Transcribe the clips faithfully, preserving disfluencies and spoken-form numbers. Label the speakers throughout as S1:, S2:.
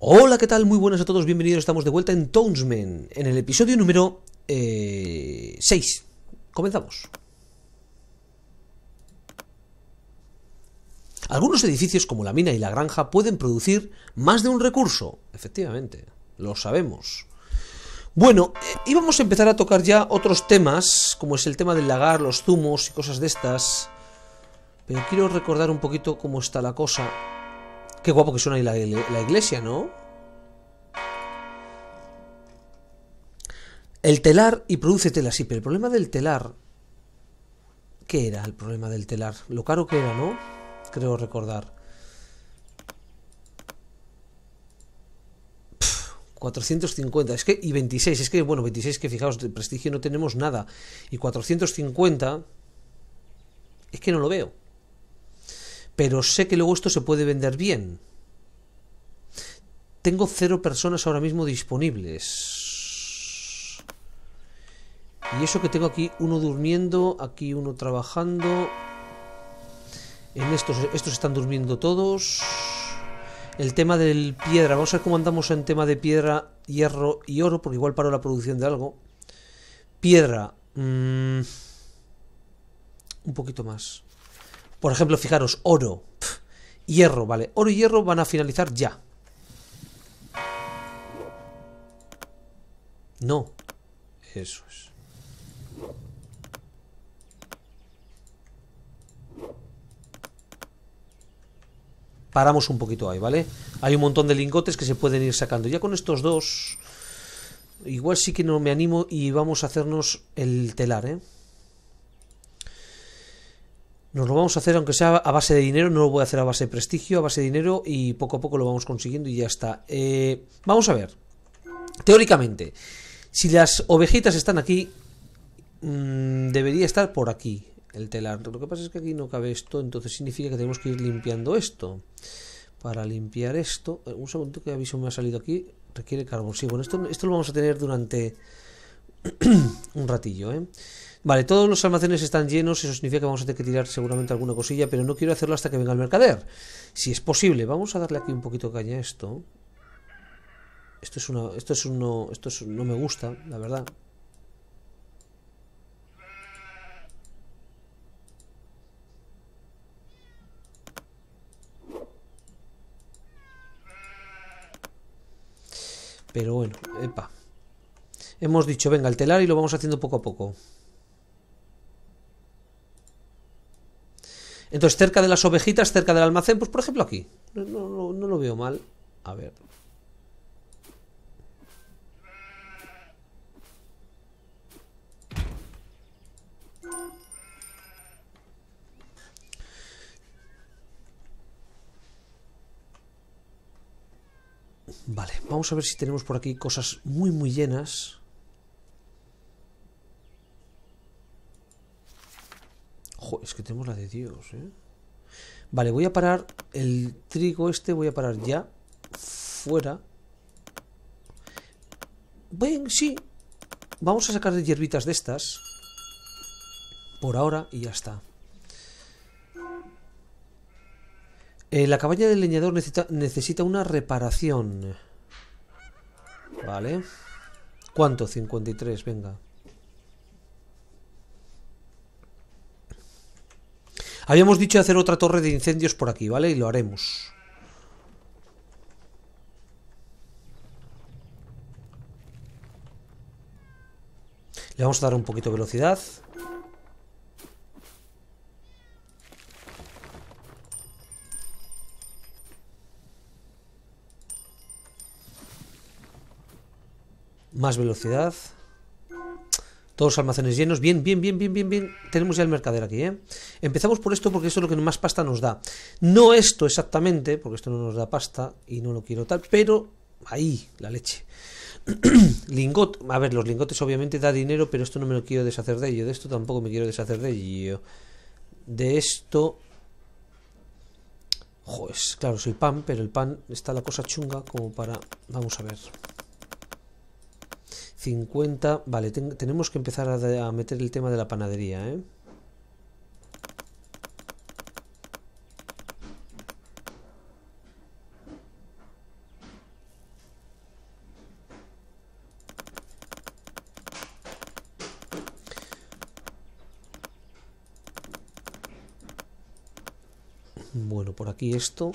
S1: Hola, ¿qué tal? Muy buenas a todos, bienvenidos, estamos de vuelta en Townsmen, en el episodio número eh, seis. Comenzamos. Algunos edificios como la mina y la granja pueden producir más de un recurso. Efectivamente, lo sabemos. Bueno, eh, íbamos a empezar a tocar ya otros temas, como es el tema del lagar, los zumos y cosas de estas. Pero quiero recordar un poquito cómo está la cosa. Qué guapo que suena ahí la, la iglesia, ¿no? El telar y produce tela, sí, pero el problema del telar... ¿Qué era el problema del telar? Lo caro que era, ¿no? Creo recordar. Pff, cuatrocientos cincuenta, es que... Y veintiséis, es que, bueno, veintiséis que fijaos, de prestigio no tenemos nada. Y cuatrocientos cincuenta... Es que no lo veo. Pero sé que luego esto se puede vender bien. Tengo cero personas ahora mismo disponibles. Y eso que tengo aquí, uno durmiendo, aquí uno trabajando. En estos, estos están durmiendo todos. El tema del piedra, vamos a ver cómo andamos en tema de piedra, hierro y oro, porque igual paro la producción de algo. Piedra, mmm, un poquito más. Por ejemplo, fijaros, oro, pf, hierro, vale, oro y hierro van a finalizar ya. No, eso es. Paramos un poquito ahí, ¿vale? Hay un montón de lingotes que se pueden ir sacando. Ya con estos dos, igual sí que no me animo y vamos a hacernos el telar, ¿eh? Nos lo vamos a hacer, aunque sea a base de dinero, no lo voy a hacer a base de prestigio, a base de dinero, y poco a poco lo vamos consiguiendo y ya está. Eh, vamos a ver. Teóricamente, si las ovejitas están aquí, mmm, debería estar por aquí el telar. Lo que pasa es que aquí no cabe esto, entonces significa que tenemos que ir limpiando esto. Para limpiar esto, un segundo, que aviso me ha salido aquí, requiere carbón. Sí, bueno, esto, esto lo vamos a tener durante un ratillo, ¿eh? Vale, todos los almacenes están llenos, eso significa que vamos a tener que tirar seguramente alguna cosilla, pero no quiero hacerlo hasta que venga el mercader. Si es posible, vamos a darle aquí un poquito de caña a esto. Esto es una, esto es uno, esto es, no me gusta, la verdad. Pero bueno, epa. Hemos dicho, venga, el telar y lo vamos haciendo poco a poco. Entonces, cerca de las ovejitas, cerca del almacén, pues por ejemplo aquí. No, no, no lo veo mal. A ver. Vale, vamos a ver si tenemos por aquí cosas muy muy llenas. Jo, es que tenemos la de Dios, ¿eh? Vale, voy a parar el trigo este, voy a parar ya. Fuera. Ven, sí. Vamos a sacar de hierbitas de estas. Por ahora y ya está. Eh, la cabaña del leñador necesita, necesita una reparación. Vale. ¿Cuánto? cincuenta y tres, venga. Habíamos dicho hacer otra torre de incendios por aquí, ¿vale? Y lo haremos. Le vamos a dar un poquito de velocidad. Más velocidad. Todos los almacenes llenos. Bien, bien, bien, bien, bien, bien. Tenemos ya el mercader aquí, ¿eh? Empezamos por esto porque esto es lo que más pasta nos da. No esto exactamente, porque esto no nos da pasta y no lo quiero tal, pero ahí, la leche. Lingot. A ver, los lingotes obviamente da dinero, pero esto no me lo quiero deshacer de ello. De esto tampoco me quiero deshacer de ello. De esto... Joder, claro, soy pan, pero el pan está la cosa chunga como para... Vamos a ver... cincuenta, vale, ten, tenemos que empezar a, a meter el tema de la panadería, ¿eh? Bueno, por aquí esto.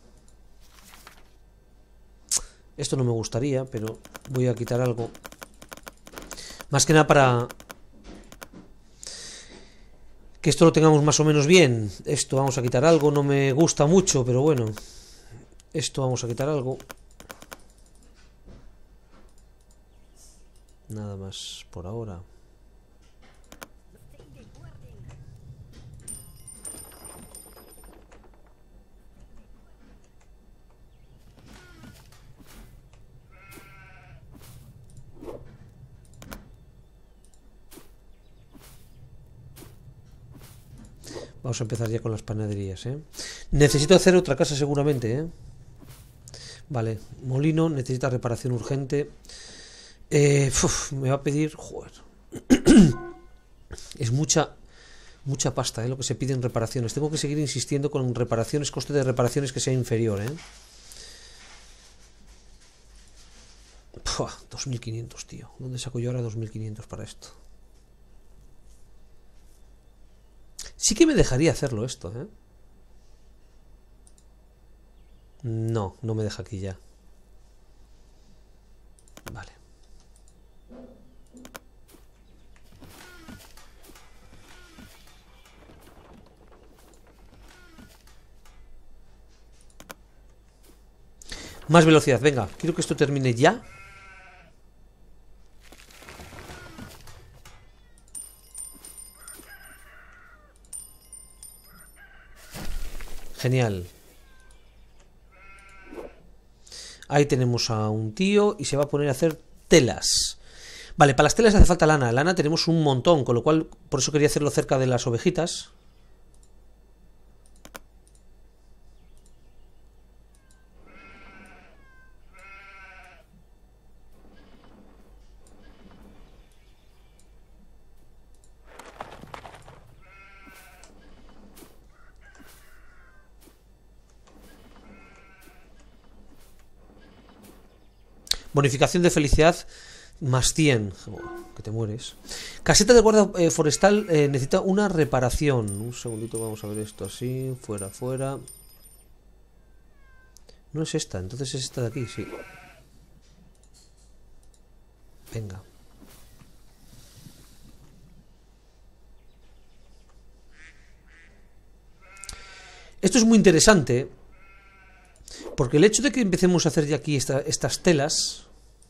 S1: Esto no me gustaría, pero voy a quitar algo. Más que nada para que esto lo tengamos más o menos bien. Esto vamos a quitar algo, no me gusta mucho, pero bueno. Esto vamos a quitar algo. Nada más por ahora. Vamos a empezar ya con las panaderías, ¿eh? Necesito hacer otra casa seguramente, ¿eh? Vale, molino, necesita reparación urgente. Eh, uf, me va a pedir... Joder. Es mucha... Mucha pasta, ¿eh? Lo que se pide en reparaciones. Tengo que seguir insistiendo con reparaciones, coste de reparaciones que sea inferior, ¿eh? Pua, dos mil quinientos, tío. ¿Dónde saco yo ahora dos mil quinientos para esto? Sí que me dejaría hacerlo esto, ¿eh? No, no me deja aquí ya. Vale. Más velocidad, venga. Quiero que esto termine ya. Genial. Ahí tenemos a un tío y se va a poner a hacer telas. Vale, para las telas hace falta lana. Lana tenemos un montón, con lo cual por eso quería hacerlo cerca de las ovejitas. Bonificación de felicidad más cien. Oh, que te mueres. Caseta de guarda eh, forestal eh, necesita una reparación. Un segundito, vamos a ver esto así. Fuera, fuera. No es esta, entonces es esta de aquí, sí. Venga. Esto es muy interesante, porque el hecho de que empecemos a hacer ya aquí esta, estas telas,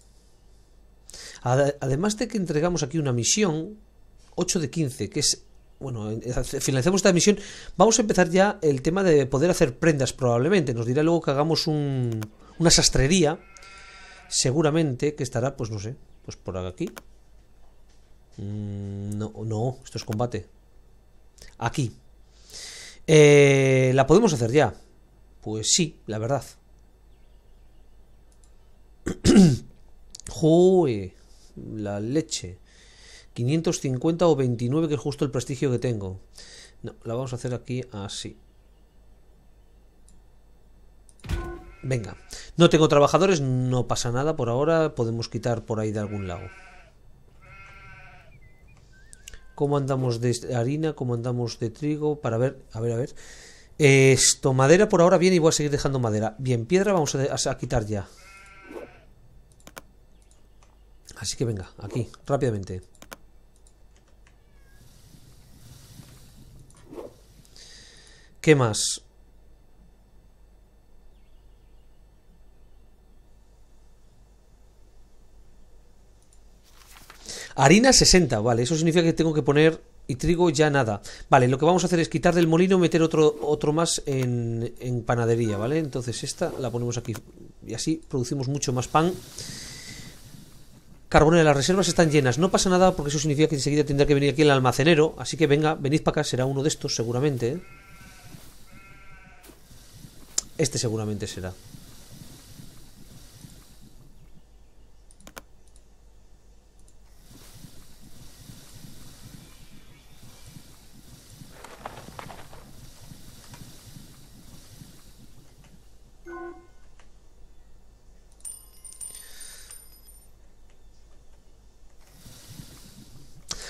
S1: ad, además de que entregamos aquí una misión, ocho de quince, que es, bueno, finalicemos esta misión, vamos a empezar ya el tema de poder hacer prendas probablemente. Nos dirá luego que hagamos un, una sastrería, seguramente, que estará, pues no sé, pues por aquí. Mm, no, no, esto es combate. Aquí. Eh, ¿La podemos hacer ya? Pues sí, la verdad. Joder, la leche. quinientos cincuenta o veintinueve, que es justo el prestigio que tengo. No, la vamos a hacer aquí así. Venga. No tengo trabajadores, no pasa nada por ahora. Podemos quitar por ahí de algún lado. ¿Cómo andamos de harina? ¿Cómo andamos de trigo? Para ver, a ver, a ver. Esto, madera por ahora bien y voy a seguir dejando madera. Bien, piedra vamos a, a quitar ya. Así que venga, aquí, rápidamente. ¿Qué más? Harina sesenta, vale, eso significa que tengo que poner... Y trigo ya nada. Vale, lo que vamos a hacer es quitar del molino y meter otro, otro más en, en panadería, ¿vale? Entonces esta la ponemos aquí. Y así producimos mucho más pan. Carbonera, las reservas están llenas. No pasa nada porque eso significa que enseguida tendrá que venir aquí el almacenero. Así que venga, venid para acá, será uno de estos seguramente, ¿eh? Este seguramente será.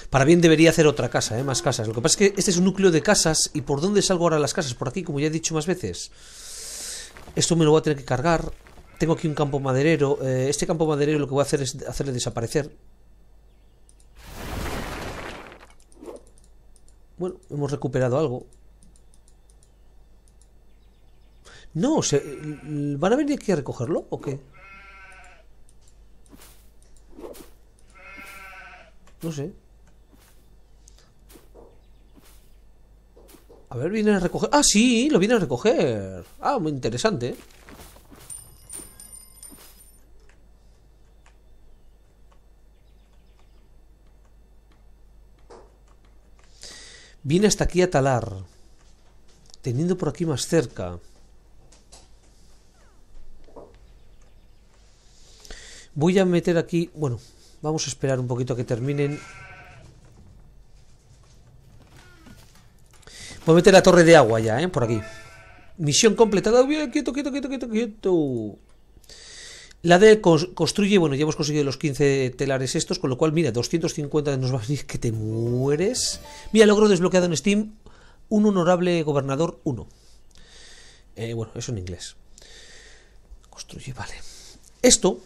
S1: Para bien debería hacer otra casa, ¿eh? Más casas. Lo que pasa es que este es un núcleo de casas. ¿Y por dónde salgo ahora las casas? Por aquí, como ya he dicho más veces. Esto me lo voy a tener que cargar. Tengo aquí un campo maderero. Eh, este campo maderero lo que voy a hacer es hacerle desaparecer. Bueno, hemos recuperado algo. No, se, ¿van a venir aquí a recogerlo o qué? No sé. A ver, vienen a recoger... ¡Ah, sí! Lo vienen a recoger. Ah, muy interesante. Viene hasta aquí a talar. Teniendo por aquí más cerca. Voy a meter aquí... Bueno, vamos a esperar un poquito a que terminen. Voy a meter la torre de agua ya, ¿eh? Por aquí. Misión completada. Bien, quieto, quieto, quieto, quieto, quieto. La de construye... Bueno, ya hemos conseguido los quince telares estos, con lo cual, mira, doscientos cincuenta nos va a venir que te mueres. Mira, logro desbloqueado en Steam. Un honorable gobernador uno. Eh, bueno, eso en inglés. Construye, vale. Esto...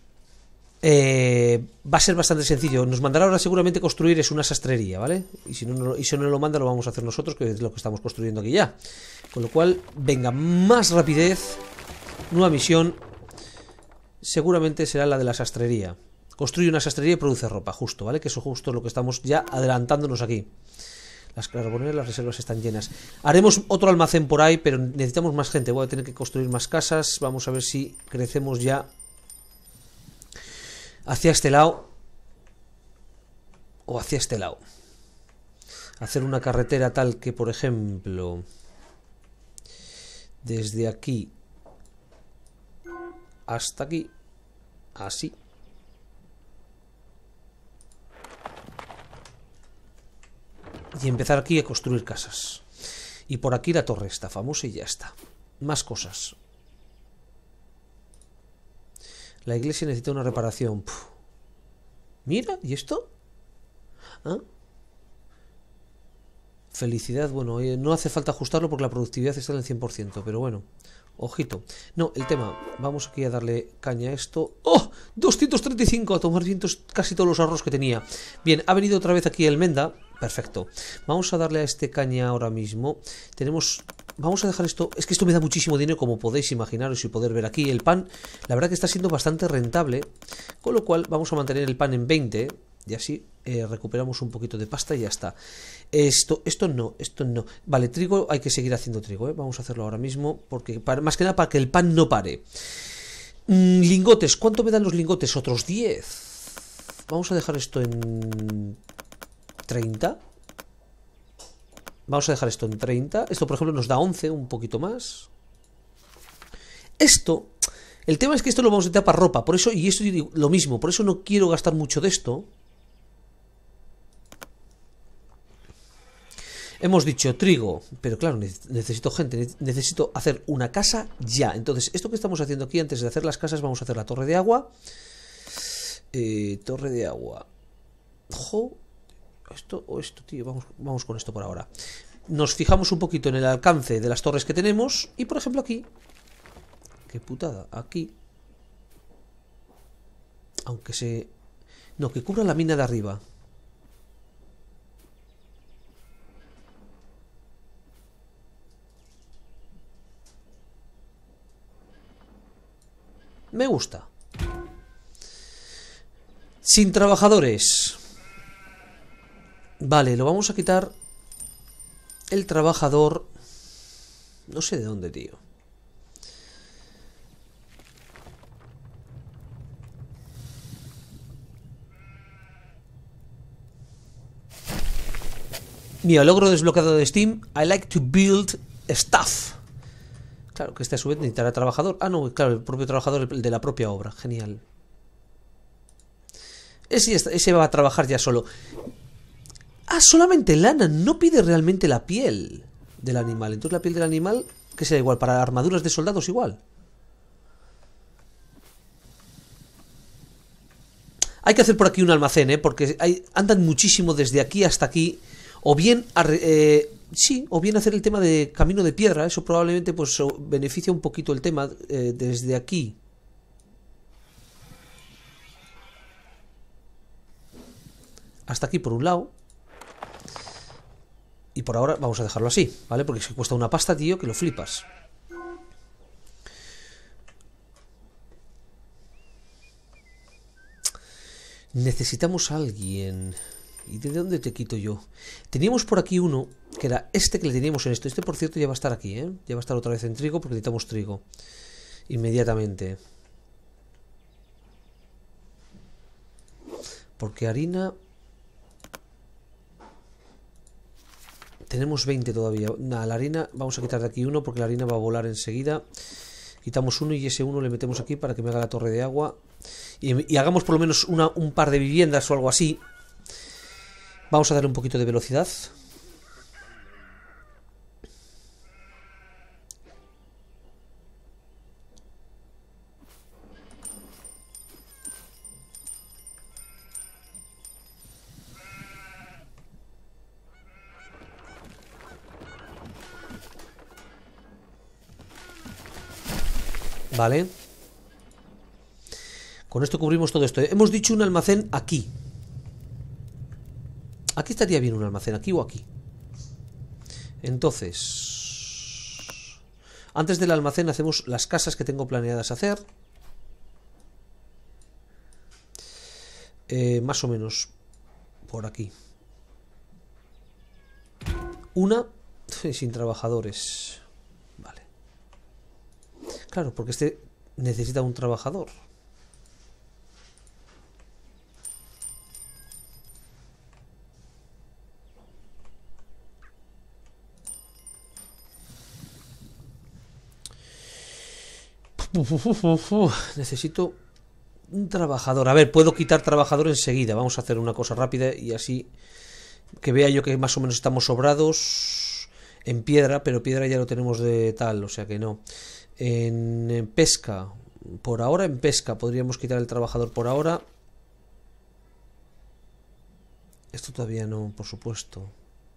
S1: Eh, va a ser bastante sencillo. Nos mandará ahora seguramente construir es una sastrería, ¿vale? Y si no, no, y si no lo manda lo vamos a hacer nosotros, que es lo que estamos construyendo aquí ya. Con lo cual, venga, más rapidez. Nueva misión. Seguramente será la de la sastrería. Construye una sastrería y produce ropa, justo, ¿vale? Que eso justo es lo que estamos ya adelantándonos aquí. Las carboneras, las reservas están llenas. Haremos otro almacén por ahí, pero necesitamos más gente. Voy a tener que construir más casas. Vamos a ver si crecemos ya hacia este lado o hacia este lado. Hacer una carretera tal que, por ejemplo, desde aquí hasta aquí, así. Y empezar aquí a construir casas. Y por aquí la torre está famosa y ya está. Más cosas. La iglesia necesita una reparación. Puf. Mira, ¿y esto? ¿Ah? Felicidad, bueno, eh, no hace falta ajustarlo porque la productividad está en el cien por ciento, pero bueno, ojito. No, el tema, vamos aquí a darle caña a esto. ¡Oh! doscientos treinta y cinco, a tomar vientos casi todos los ahorros que tenía. Bien, ha venido otra vez aquí el Menda. Perfecto. Vamos a darle a este caña ahora mismo. Tenemos... Vamos a dejar esto... Es que esto me da muchísimo dinero, como podéis imaginaros y poder ver aquí. El pan, la verdad que está siendo bastante rentable. Con lo cual vamos a mantener el pan en veinte. Y así eh, recuperamos un poquito de pasta y ya está. Esto, esto no, esto no. Vale, trigo, hay que seguir haciendo trigo, ¿eh? Vamos a hacerlo ahora mismo. Porque para, más que nada para que el pan no pare. Mm, lingotes, ¿cuánto me dan los lingotes? Otros diez. Vamos a dejar esto en treinta. Vamos a dejar esto en treinta. Esto, por ejemplo, nos da once, un poquito más. Esto... El tema es que esto lo vamos a necesitar para ropa. Por eso, y esto digo, lo mismo. Por eso no quiero gastar mucho de esto. Hemos dicho trigo. Pero claro, necesito gente. Necesito hacer una casa ya. Entonces, esto que estamos haciendo aquí, antes de hacer las casas, vamos a hacer la torre de agua. Eh, torre de agua. Ojo. Esto o esto, tío. Vamos, vamos con esto por ahora. Nos fijamos un poquito en el alcance de las torres que tenemos. Y por ejemplo aquí. Qué putada. Aquí. Aunque se... No, que cubra la mina de arriba. Me gusta. Sin trabajadores. Vale, lo vamos a quitar. El trabajador. No sé de dónde, tío. Mira, logro desbloqueado de Steam. I like to build stuff. Claro, que este a su vez necesitará trabajador. Ah, no, claro, el propio trabajador de la propia obra. Genial. Ese, ese va a trabajar ya solo. Ah, solamente lana. No pide realmente la piel del animal. Entonces la piel del animal, que será igual. Para armaduras de soldados igual. Hay que hacer por aquí un almacén, ¿eh? Porque hay, andan muchísimo desde aquí hasta aquí. O bien, eh, sí, o bien hacer el tema de camino de piedra. Eso probablemente pues beneficia un poquito el tema eh, desde aquí. Hasta aquí por un lado. Y por ahora vamos a dejarlo así, ¿vale? Porque se cuesta una pasta, tío, que lo flipas. Necesitamos a alguien. ¿Y de dónde te quito yo? Teníamos por aquí uno, que era este que le teníamos en esto. Este, por cierto, ya va a estar aquí, ¿eh? Ya va a estar otra vez en trigo porque necesitamos trigo. Inmediatamente. Porque harina... Tenemos veinte todavía. Nada, la harina... Vamos a quitar de aquí uno porque la harina va a volar enseguida. Quitamos uno y ese uno le metemos aquí para que me haga la torre de agua. Y, y hagamos por lo menos una, un par de viviendas o algo así. Vamos a darle un poquito de velocidad. Vale. Con esto cubrimos todo esto. Hemos dicho un almacén aquí. Aquí estaría bien un almacén, aquí o aquí. Entonces, antes del almacén hacemos las casas que tengo planeadas hacer. Eh, más o menos por aquí. Una sin trabajadores. Vale. Claro, porque este necesita un trabajador. Uf, uf, uf, uf, uf. Necesito un trabajador. A ver, puedo quitar trabajador enseguida. Vamos a hacer una cosa rápida y así que vea yo que más o menos estamos sobrados en piedra, pero piedra ya lo tenemos de tal, o sea que no. En, en pesca, por ahora en pesca podríamos quitar el trabajador por ahora. Esto todavía no, por supuesto.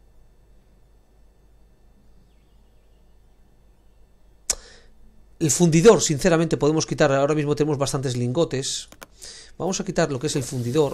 S1: El fundidor, sinceramente, podemos quitar. Ahora mismo tenemos bastantes lingotes. Vamos a quitar lo que es el fundidor.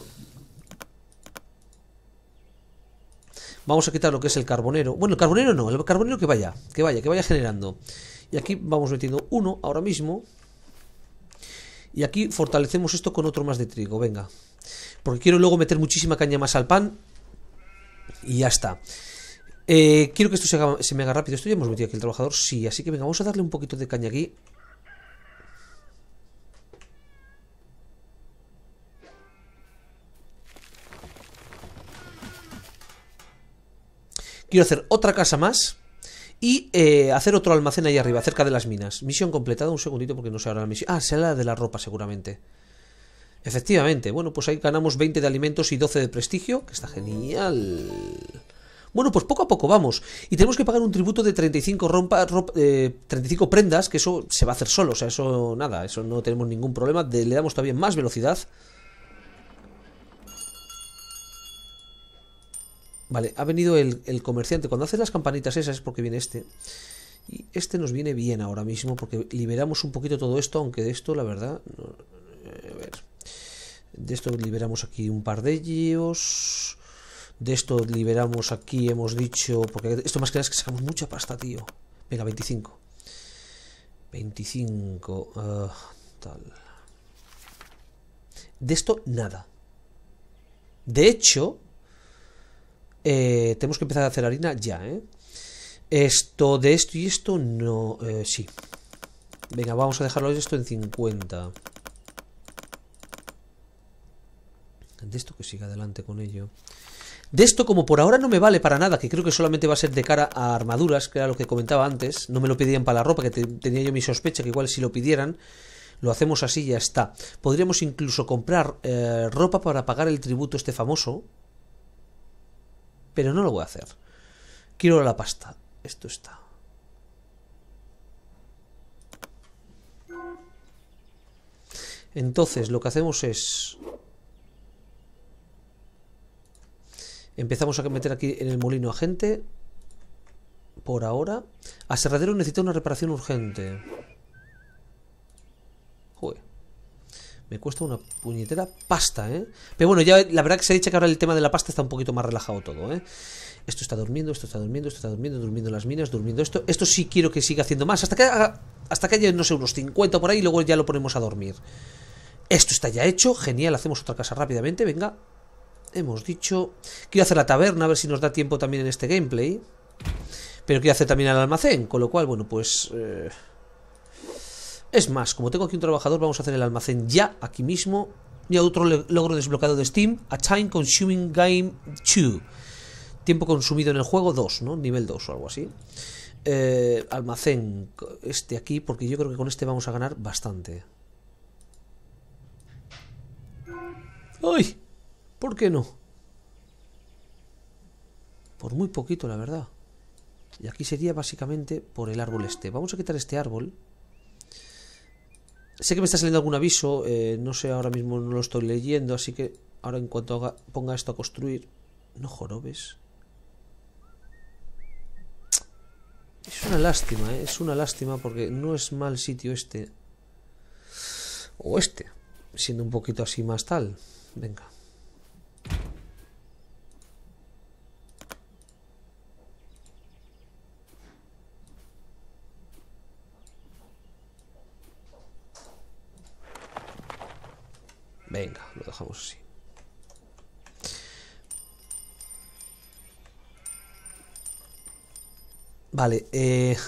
S1: Vamos a quitar lo que es el carbonero. Bueno, el carbonero no, el carbonero que vaya, que vaya, que vaya generando. Y aquí vamos metiendo uno ahora mismo. Y aquí fortalecemos esto con otro más de trigo, venga. Porque quiero luego meter muchísima caña más al pan. Y ya está. Eh, quiero que esto se, haga, se me haga rápido. Esto ya hemos metido aquí el trabajador, sí. Así que venga, vamos a darle un poquito de caña aquí. Quiero hacer otra casa más. Y eh, hacer otro almacén ahí arriba, cerca de las minas. Misión completada, un segundito porque no sé ahora la misión. Ah, será la de la ropa seguramente. Efectivamente, bueno, pues ahí ganamos veinte de alimentos y doce de prestigio, que está genial. Bueno, pues poco a poco vamos. Y tenemos que pagar un tributo de treinta y cinco, rompa, ropa, eh, treinta y cinco prendas, que eso se va a hacer solo, o sea, eso nada, eso no tenemos ningún problema. De, le damos todavía más velocidad. Vale, ha venido el, el comerciante. Cuando hace las campanitas esas es porque viene este. Y este nos viene bien ahora mismo porque liberamos un poquito todo esto, aunque de esto, la verdad... No, a ver... De esto liberamos aquí un par de ellos. De esto liberamos aquí, hemos dicho... Porque esto más que nada es que sacamos mucha pasta, tío. Venga, veinticinco. veinticinco. Uh, tal. De esto, nada. De hecho... Eh, tenemos que empezar a hacer harina ya, ¿eh? Esto, de esto y esto, no... Eh, sí. Venga, vamos a dejarlo esto en cincuenta. De esto que siga adelante con ello. De esto, como por ahora no me vale para nada, que creo que solamente va a ser de cara a armaduras, que era lo que comentaba antes. No me lo pedían para la ropa, que te, tenía yo mi sospecha que igual si lo pidieran, lo hacemos así y ya está. Podríamos incluso comprar eh, ropa para pagar el tributo este famoso. Pero no lo voy a hacer. Quiero la pasta. Esto está. Entonces, lo que hacemos es... Empezamos a meter aquí en el molino a gente. Por ahora. Aserradero necesita una reparación urgente. Joder. Me cuesta una puñetera pasta, ¿eh? Pero bueno, ya la verdad que se ha dicho que ahora el tema de la pasta está un poquito más relajado todo, ¿eh? Esto está durmiendo, esto está durmiendo, esto está durmiendo, durmiendo las minas, durmiendo esto. Esto sí quiero que siga haciendo más. Hasta que haga, hasta que haya, no sé, unos cincuenta por ahí y luego ya lo ponemos a dormir. Esto está ya hecho, genial, hacemos otra casa rápidamente, venga. Hemos dicho... Quiero hacer la taberna, a ver si nos da tiempo también en este gameplay. Pero quiero hacer también el almacén, con lo cual, bueno, pues... Eh... Es más, como tengo aquí un trabajador, vamos a hacer el almacén ya, aquí mismo. Y otro logro desbloqueado de Steam, A Time Consuming Game dos. Tiempo consumido en el juego dos, ¿no? Nivel dos o algo así. Eh, almacén, este aquí, porque yo creo que con este vamos a ganar bastante. ¡Ay! ¿Por qué no? Por muy poquito, la verdad. Y aquí sería básicamente por el árbol este. Vamos a quitar este árbol. Sé que me está saliendo algún aviso. Eh, no sé, ahora mismo no lo estoy leyendo. Así que ahora en cuanto haga, ponga esto a construir... No jorobes. Es una lástima, ¿eh? Es una lástima porque no es mal sitio este. O este. Siendo un poquito así más tal. Venga. Venga, lo dejamos así. Vale, eh...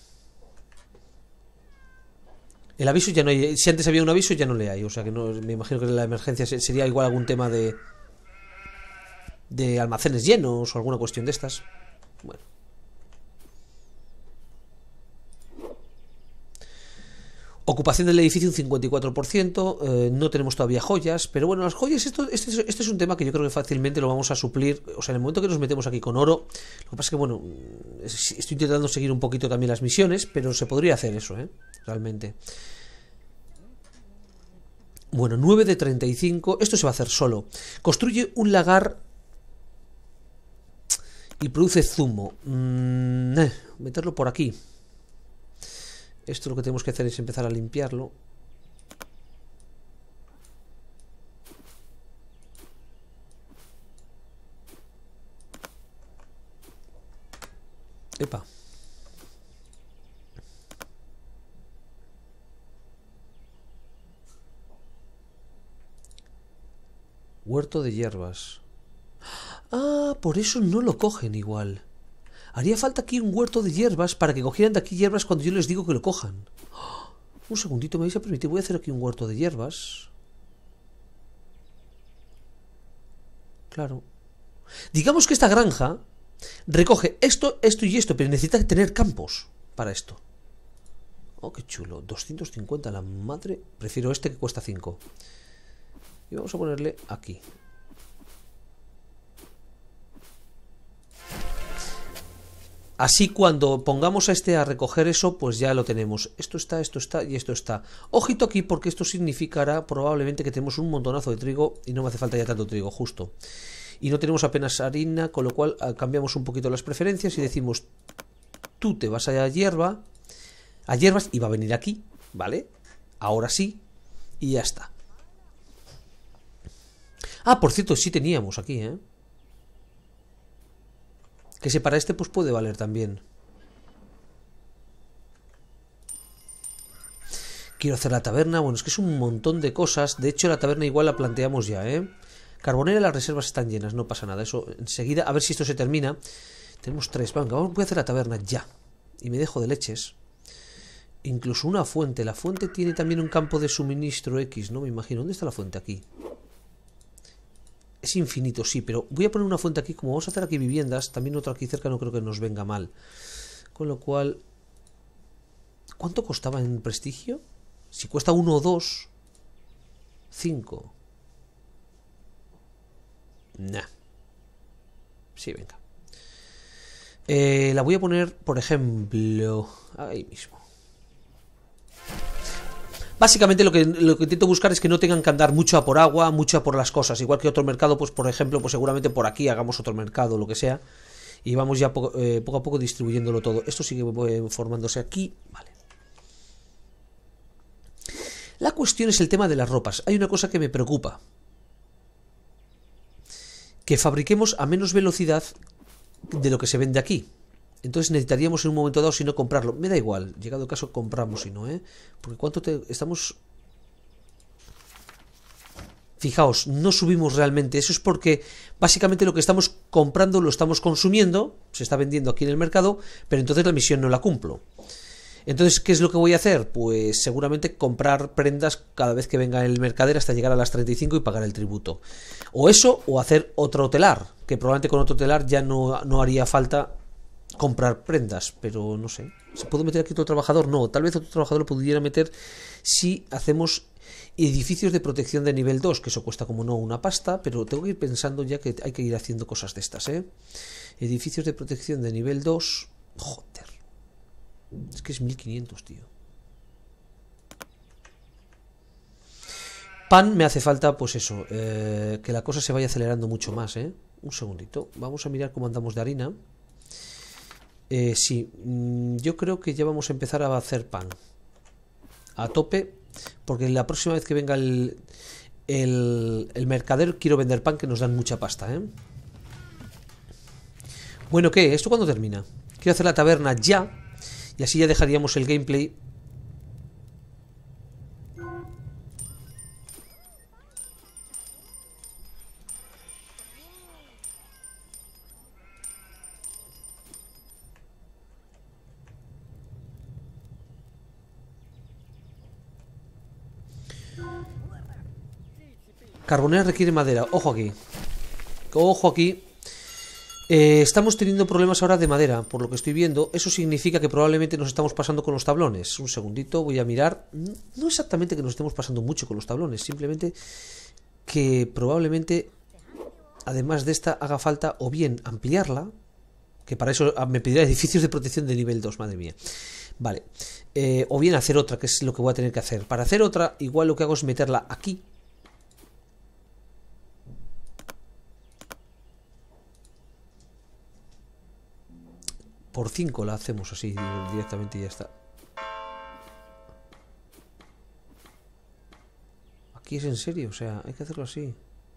S1: el aviso ya no hay. Si antes había un aviso, ya no le hay. O sea que no, me imagino que la emergencia sería igual algún tema de... De almacenes llenos o alguna cuestión de estas. Bueno. Ocupación del edificio un cincuenta y cuatro por ciento, eh, no tenemos todavía joyas, pero bueno, las joyas, esto, este, es, este es un tema que yo creo que fácilmente lo vamos a suplir, o sea, en el momento que nos metemos aquí con oro, lo que pasa es que, bueno, estoy intentando seguir un poquito también las misiones, pero se podría hacer eso, ¿eh? Realmente. Bueno, nueve de treinta y cinco, esto se va a hacer solo. Construye un lagar y produce zumo. Mm, eh, meterlo por aquí. Esto lo que tenemos que hacer es empezar a limpiarlo. Epa. Huerto de hierbas. Ah, por eso no lo cogen igual. Haría falta aquí un huerto de hierbas para que cogieran de aquí hierbas cuando yo les digo que lo cojan. Un segundito, me vais a permitir. Voy a hacer aquí un huerto de hierbas. Claro. Digamos que esta granja recoge esto, esto y esto, pero necesita tener campos para esto. Oh, qué chulo. doscientos cincuenta la madre. Prefiero este que cuesta cinco. Y vamos a ponerle aquí. Así cuando pongamos a este a recoger eso, pues ya lo tenemos. Esto está, esto está y esto está. Ojito aquí porque esto significará probablemente que tenemos un montonazo de trigo y no me hace falta ya tanto trigo, justo. Y no tenemos apenas harina, con lo cual cambiamos un poquito las preferencias y decimos, tú te vas a hierba, a hierbas y va a venir aquí, ¿vale? Ahora sí, y ya está. Ah, por cierto, sí teníamos aquí, ¿eh? Que si para este pues puede valer también. Quiero hacer la taberna. Bueno, es que es un montón de cosas. De hecho, la taberna igual la planteamos ya, ¿eh? Carbonera, las reservas están llenas. No pasa nada. Eso enseguida, a ver si esto se termina. Tenemos tres. Venga, voy a hacer la taberna ya. Y me dejo de leches. Incluso una fuente. La fuente tiene también un campo de suministro X, ¿no? Me imagino. ¿Dónde está la fuente? Aquí. Es infinito, sí, pero voy a poner una fuente aquí. Como vamos a hacer aquí viviendas, también otra aquí cerca no creo que nos venga mal. Con lo cual... ¿Cuánto costaba en prestigio? Si cuesta uno o dos... cinco. Nah. Sí, venga. Eh, la voy a poner, por ejemplo... Ahí mismo. Básicamente lo que, lo que intento buscar es que no tengan que andar mucho a por agua, mucho a por las cosas. Igual que otro mercado, pues por ejemplo, pues seguramente por aquí hagamos otro mercado, lo que sea. Y vamos ya poco, eh, poco a poco distribuyéndolo todo. Esto sigue formándose aquí. Vale. La cuestión es el tema de las ropas. Hay una cosa que me preocupa. Que fabriquemos a menos velocidad de lo que se vende aquí. Entonces necesitaríamos en un momento dado, si no, comprarlo. Me da igual, llegado el caso compramos, si no, ¿eh? Porque cuánto te... estamos... Fijaos, no subimos realmente. Eso es porque básicamente lo que estamos comprando lo estamos consumiendo, se está vendiendo aquí en el mercado, pero entonces la misión no la cumplo. Entonces, ¿qué es lo que voy a hacer? Pues seguramente comprar prendas cada vez que venga el mercader hasta llegar a las treinta y cinco y pagar el tributo. O eso, o hacer otro telar, que probablemente con otro telar ya no, no haría falta comprar prendas, pero no sé. ¿Se puede meter aquí otro trabajador? No, tal vez otro trabajador lo pudiera meter si hacemos edificios de protección de nivel dos, que eso cuesta como no una pasta, pero tengo que ir pensando ya que hay que ir haciendo cosas de estas, ¿eh? Edificios de protección de nivel dos... Joder. Es que es mil quinientos, tío. Pan me hace falta, pues eso, eh, que la cosa se vaya acelerando mucho más, ¿eh? Un segundito. Vamos a mirar cómo andamos de harina. Eh, sí, yo creo que ya vamos a empezar a hacer pan. A tope. Porque la próxima vez que venga el, el, el mercader quiero vender pan, que nos dan mucha pasta, ¿eh? Bueno, ¿qué? ¿Esto cuándo termina? Quiero hacer la taberna ya. Y así ya dejaríamos el gameplay. Carbonera requiere madera. Ojo aquí. Ojo aquí. Eh, estamos teniendo problemas ahora de madera, por lo que estoy viendo. Eso significa que probablemente nos estamos pasando con los tablones. Un segundito, voy a mirar. No exactamente que nos estemos pasando mucho con los tablones, simplemente que probablemente, además de esta, haga falta o bien ampliarla, que para eso me pedirá edificios de protección de nivel dos, madre mía. Vale. Eh, o bien hacer otra, que es lo que voy a tener que hacer. Para hacer otra, igual lo que hago es meterla aquí. Por cinco la hacemos así directamente y ya está. Aquí es en serio, o sea, hay que hacerlo así.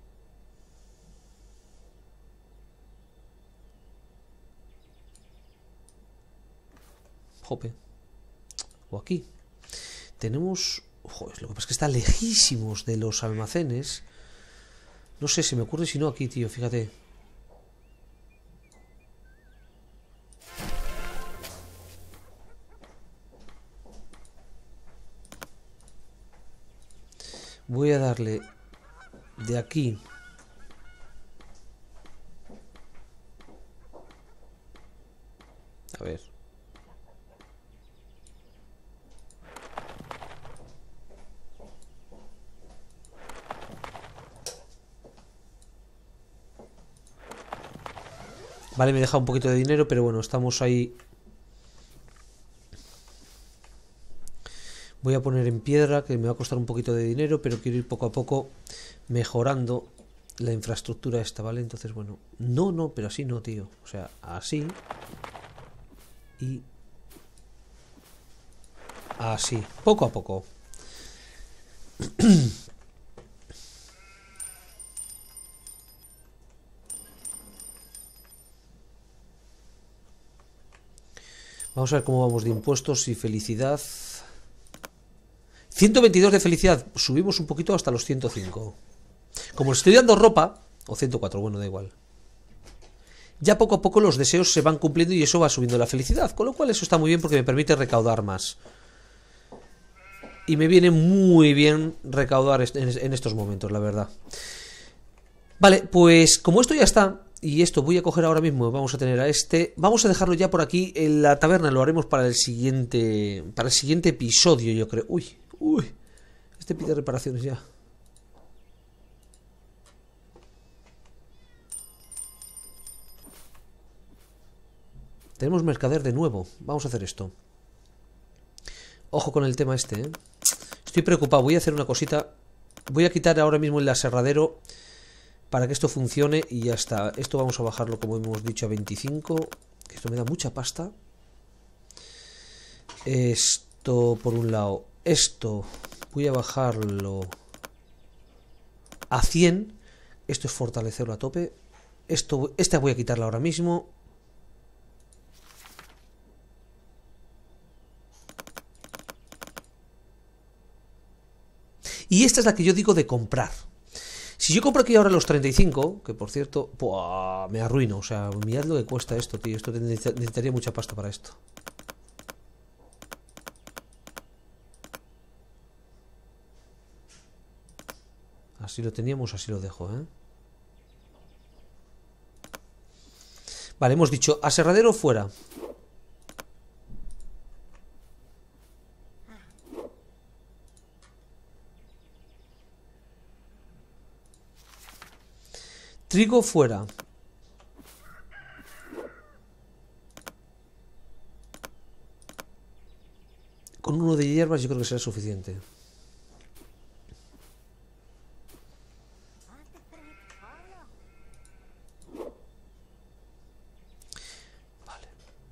S1: Jope. O aquí. Tenemos... Joder, lo que pasa es que está lejísimos de los almacenes. No sé, se me ocurre si no aquí, tío, fíjate. Voy a darle de aquí a ver. Vale, me deja un poquito de dinero, pero bueno, estamos ahí. Voy a poner en piedra, que me va a costar un poquito de dinero, pero quiero ir poco a poco mejorando la infraestructura esta, ¿vale? Entonces, bueno, no, no, pero así no, tío. O sea, así y así, poco a poco. Vamos a ver cómo vamos de impuestos y felicidad. ciento veintidós de felicidad. Subimos un poquito hasta los ciento cinco. Como estoy dando ropa, o ciento cuatro, bueno, da igual. Ya poco a poco los deseos se van cumpliendo y eso va subiendo la felicidad. Con lo cual eso está muy bien porque me permite recaudar más. Y me viene muy bien recaudar en estos momentos, la verdad. Vale, pues como esto ya está, y esto voy a coger ahora mismo, vamos a tener a este. Vamos a dejarlo ya por aquí. En la taberna lo haremos para el siguiente, para el siguiente episodio, yo creo. Uy, uy, este pide reparaciones ya. Tenemos mercader de nuevo. Vamos a hacer esto. Ojo con el tema este, ¿eh? Estoy preocupado. Voy a hacer una cosita. Voy a quitar ahora mismo el aserradero para que esto funcione y ya está. Esto vamos a bajarlo, como hemos dicho, a veinticinco. Que esto me da mucha pasta. Esto por un lado. Esto voy a bajarlo a cien. Esto es fortalecerlo a tope. Esto, esta voy a quitarla ahora mismo. Y esta es la que yo digo de comprar. Si yo compro aquí ahora los treinta y cinco, que por cierto, ¡buah!, me arruino. O sea, mirad lo que cuesta esto, tío. Esto necesitaría mucha pasta para esto. Así lo teníamos, así lo dejo, ¿eh? Vale, hemos dicho aserradero fuera. Trigo fuera. Con uno de hierbas yo creo que será suficiente. Vale.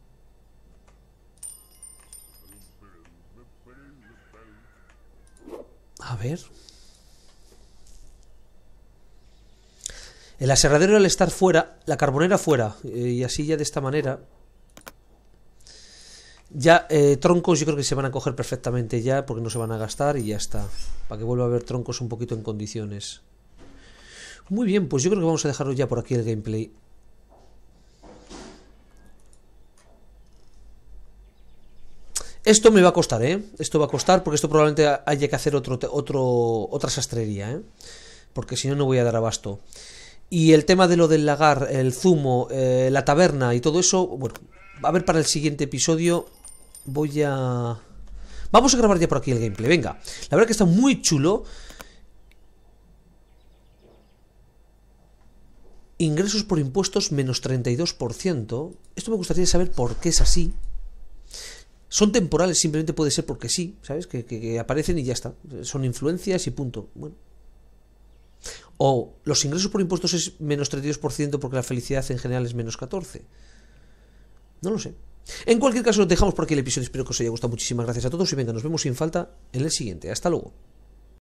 S1: A ver. El aserradero al estar fuera, la carbonera fuera, eh, y así ya de esta manera, ya eh, troncos yo creo que se van a coger perfectamente ya, porque no se van a gastar y ya está, para que vuelva a haber troncos un poquito en condiciones. Muy bien, pues yo creo que vamos a dejarlo ya por aquí el gameplay. Esto me va a costar, ¿eh? Esto va a costar porque esto probablemente haya que hacer otro, otro, otra sastrería, ¿eh? Porque si no, no voy a dar abasto. Y el tema de lo del lagar, el zumo, eh, la taberna y todo eso, bueno, a ver para el siguiente episodio. Voy a... Vamos a grabar ya por aquí el gameplay, venga. La verdad que está muy chulo. Ingresos por impuestos menos treinta y dos por ciento. Esto me gustaría saber por qué es así. Son temporales, simplemente puede ser porque sí, ¿sabes? Que, que, que aparecen y ya está. Son influencias y punto. Bueno. O los ingresos por impuestos es menos treinta y dos por ciento porque la felicidad en general es menos catorce por ciento. No lo sé. En cualquier caso, dejamos por aquí el episodio. Espero que os haya gustado. Muchísimas gracias a todos y venga, nos vemos sin falta en el siguiente. Hasta luego.